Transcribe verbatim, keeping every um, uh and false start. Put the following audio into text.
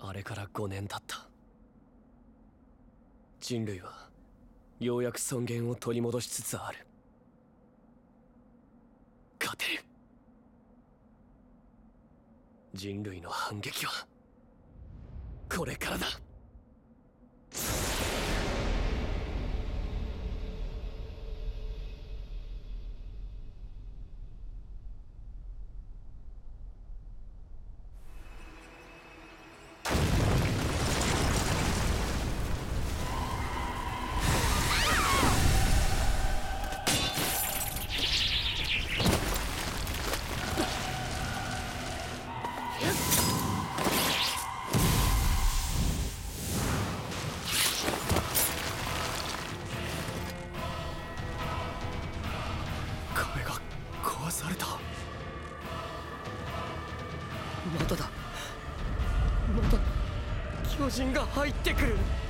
あれからごねん経った。人類はようやく尊厳を取り戻しつつある。勝てる。人類の反撃はこれからだ。壁が壊された。まだだ。まだ巨人が入ってくる。